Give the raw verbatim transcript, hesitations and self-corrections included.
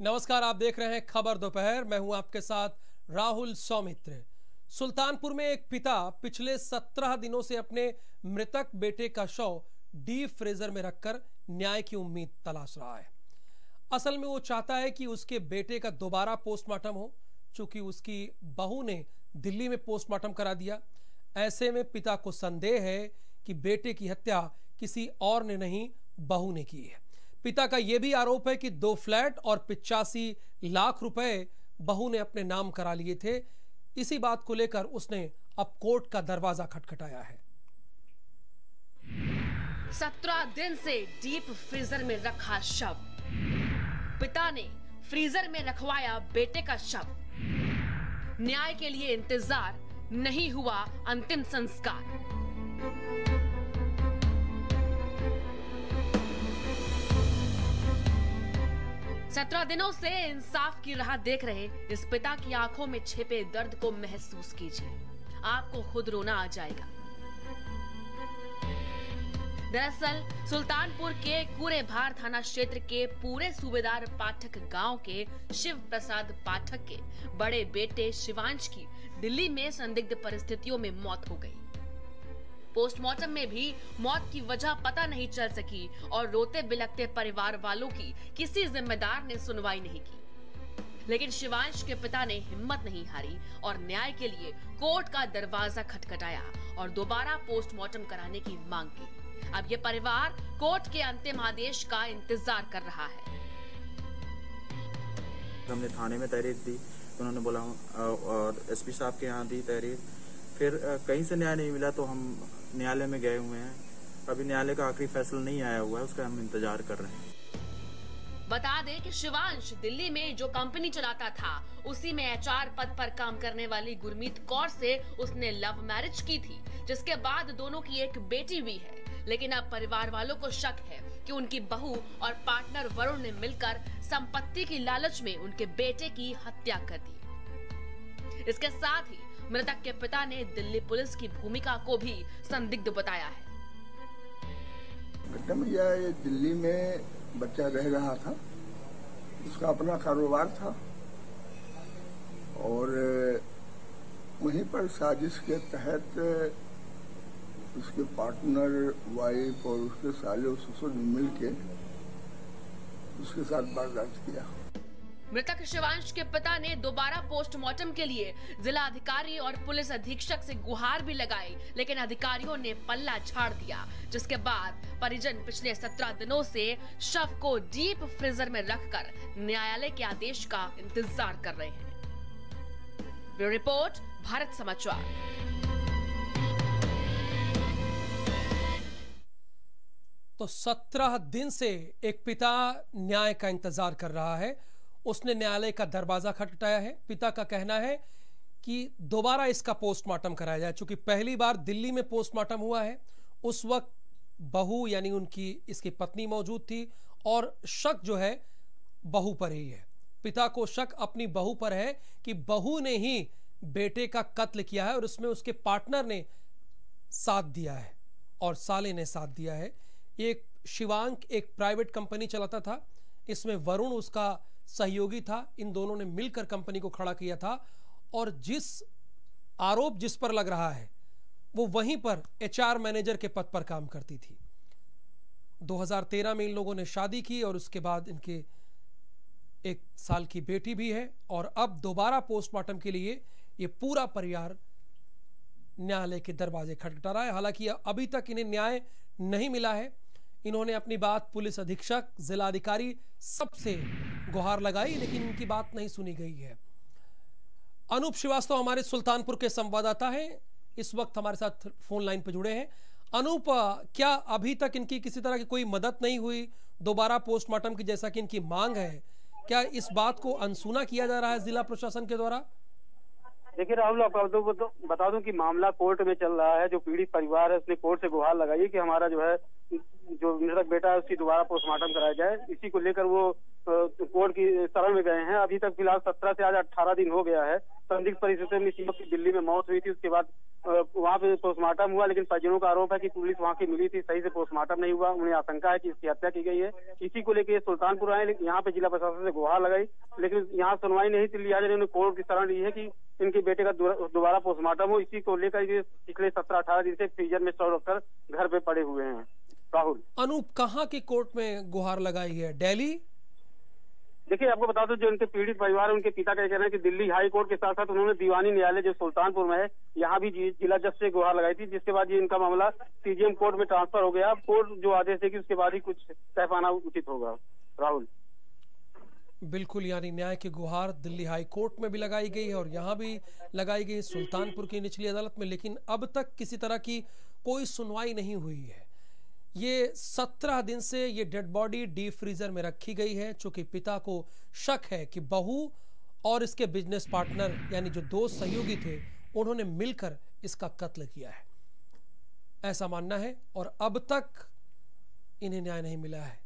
नमस्कार, आप देख रहे हैं खबर दोपहर। मैं हूं आपके साथ राहुल सौमित्र। सुल्तानपुर में एक पिता पिछले सत्रह दिनों से अपने मृतक बेटे का शव डीप फ्रीजर में रखकर न्याय की उम्मीद तलाश रहा है। असल में वो चाहता है कि उसके बेटे का दोबारा पोस्टमार्टम हो, चूंकि उसकी बहू ने दिल्ली में पोस्टमार्टम करा दिया। ऐसे में पिता को संदेह है कि बेटे की हत्या किसी और ने नहीं, बहू ने की है। पिता का यह भी आरोप है कि दो फ्लैट और पिचासी लाख रुपए बहू ने अपने नाम करा लिए थे। इसी बात को लेकर उसने अब कोर्ट का दरवाजा खटखटाया है। सत्रह दिन से डीप फ्रीजर में रखा शव, पिता ने फ्रीजर में रखवाया बेटे का शव। न्याय के लिए इंतजार, नहीं हुआ अंतिम संस्कार। सत्रह दिनों से इंसाफ की राह देख रहे इस पिता की आंखों में छिपे दर्द को महसूस कीजिए, आपको खुद रोना आ जाएगा। दरअसल सुल्तानपुर के कूरेभार थाना क्षेत्र के पूरे सूबेदार पाठक गांव के शिव प्रसाद पाठक के बड़े बेटे शिवांश की दिल्ली में संदिग्ध परिस्थितियों में मौत हो गई। पोस्टमार्टम में भी मौत की वजह पता नहीं चल सकी और रोते बिलखते परिवार वालों की किसी जिम्मेदार ने सुनवाई नहीं की। लेकिन शिवांश के पिता ने हिम्मत नहीं हारी और न्याय के लिए कोर्ट का दरवाजा खटखटाया और दोबारा पोस्टमार्टम कराने की मांग की। अब ये परिवार कोर्ट के अंतिम आदेश का इंतजार कर रहा है। हमने थाने में तहरीर दी, उन्होंने बोला, और एसपी साहब के यहाँ दी तहरीर, फिर कहीं से न्याय नहीं मिला तो हम न्यायालय में गए हुए हैं। अभी न्यायालय का आखिरी फैसला नहीं आया हुआ है, उसका हम इंतजार कर रहे हैं। बता दें कि शिवांश दिल्ली में जो कंपनी चलाता था उसी में एचआर पद पर काम करने वाली गुरमीत कौर से उसने लव मैरिज की थी, जिसके बाद दोनों की एक बेटी भी है। लेकिन अब परिवार वालों को शक है कि उनकी बहू और पार्टनर वरुण ने मिलकर संपत्ति की लालच में उनके बेटे की हत्या कर दी। इसके साथ ही मृतक के पिता ने दिल्ली पुलिस की भूमिका को भी संदिग्ध बताया है। घटना में यह ये दिल्ली में बच्चा रह रहा था, उसका अपना कारोबार था और वहीं पर साजिश के तहत उसके पार्टनर, वाइफ और उसके साले ससुर ने मिलकर उसके साथ वारदात किया। मृतक शिवांश के पिता ने दोबारा पोस्टमार्टम के लिए जिला अधिकारी और पुलिस अधीक्षक से गुहार भी लगाई, लेकिन अधिकारियों ने पल्ला झाड़ दिया, जिसके बाद परिजन पिछले सत्रह दिनों से शव को डीप फ्रीजर में रखकर न्यायालय के आदेश का इंतजार कर रहे हैं। ब्यूरो रिपोर्ट, भारत समाचार। तो सत्रह दिन से एक पिता न्याय का इंतजार कर रहा है। उसने न्यायालय का दरवाजा खटखटाया है। पिता का कहना है कि दोबारा इसका पोस्टमार्टम कराया जाए। चूंकि पहली बार दिल्ली में पोस्टमार्टम हुआ है, उस वक्त बहू यानी उनकी इसकी पत्नी मौजूद थी और शक जो है बहू पर ही है। पिता को शक अपनी बहू पर है कि बहू ने ही बेटे का कत्ल किया है और उसमें उसके पार्टनर ने साथ दिया है और साले ने साथ दिया है। एक शिवांक एक प्राइवेट कंपनी चलाता था, इसमें वरुण उसका सहयोगी था। इन दोनों ने मिलकर कंपनी को खड़ा किया था और जिस आरोप जिस पर लग रहा है वो वहीं पर एचआर मैनेजर के पद पर काम करती थी। दो हज़ार तेरह में इन लोगों ने शादी की और उसके बाद इनके एक साल की बेटी भी है और अब दोबारा पोस्टमार्टम के लिए ये पूरा परिवार न्यायालय के दरवाजे खटखटा रहा है। हालांकि अभी तक इन्हें न्याय नहीं मिला है। इन्होंने अपनी बात पुलिस अधीक्षक, जिला अधिकारी सबसे गुहार लगाई, लेकिन इनकी बात नहीं सुनी गई है। अनूप श्रीवास्तव हमारे सुल्तानपुर के संवाददाता हैं, इस वक्त हमारे साथ फोन लाइन पर जुड़े हैं। अनूप, क्या अभी तक इनकी किसी तरह की कोई मदद नहीं हुई दोबारा पोस्टमार्टम की, जैसा कि इनकी मांग है? क्या इस बात को अनसुना किया जा रहा है जिला प्रशासन के द्वारा? देखिए राहुल, आपको बता दूं कि मामला कोर्ट में चल रहा है। जो पीड़ित परिवार है उसने कोर्ट से गुहार लगाई है कि हमारा जो है जो मृतक बेटा है उसकी दोबारा पोस्टमार्टम कराया जाए। इसी को लेकर वो कोर्ट की शरण में गए हैं। अभी तक फिलहाल सत्रह से आज अठारह दिन हो गया है। संदिग्ध परिस्थितियों में शिवक की दिल्ली में मौत हुई थी, उसके बाद वहाँ पे पोस्टमार्टम हुआ, लेकिन परिजनों का आरोप है कि पुलिस वहाँ की मिली थी, सही से पोस्टमार्टम नहीं हुआ। उन्हें आशंका है कि इसकी हत्या की गई है। इसी को लेकर सुल्तानपुर आए, लेकिन यहाँ पे जिला प्रशासन से गुहार लगाई, लेकिन यहाँ सुनवाई नहीं थी। लिहाजा इन्होंने कोर्ट की शरण ली है कि इनके बेटे का दोबारा पोस्टमार्टम हो। इसी को लेकर पिछले सत्रह अठारह दिन से फ्रीजर में स्टोर रखकर घर पे पड़े हुए हैं। राहुल, अनूप कहाँ की कोर्ट में गुहार लगाई है? दिल्ली? देखिए, आपको बता दो, जो उनके पीड़ित परिवार है, उनके पिता का कहना है कि दिल्ली हाई कोर्ट के साथ साथ उन्होंने दीवानी न्यायालय जो सुल्तानपुर में है, यहाँ भी जिला जज से गुहार लगाई थी, जिसके बाद ये इनका मामला सीजीएम कोर्ट में ट्रांसफर हो गया। कोर्ट जो आदेश देगी उसके बाद ही कुछ तय पाना उचित होगा। राहुल, बिल्कुल, यानी न्याय की गुहार दिल्ली हाई कोर्ट में भी लगाई गई है और यहाँ भी लगाई गई सुल्तानपुर की निचली अदालत में, लेकिन अब तक किसी तरह की कोई सुनवाई नहीं हुई है। ये सत्रह दिन से ये डेड बॉडी डीप फ्रीजर में रखी गई है, चूंकि पिता को शक है कि बहू और इसके बिजनेस पार्टनर यानी जो दो सहयोगी थे उन्होंने मिलकर इसका कत्ल किया है, ऐसा मानना है। और अब तक इन्हें न्याय नहीं मिला है।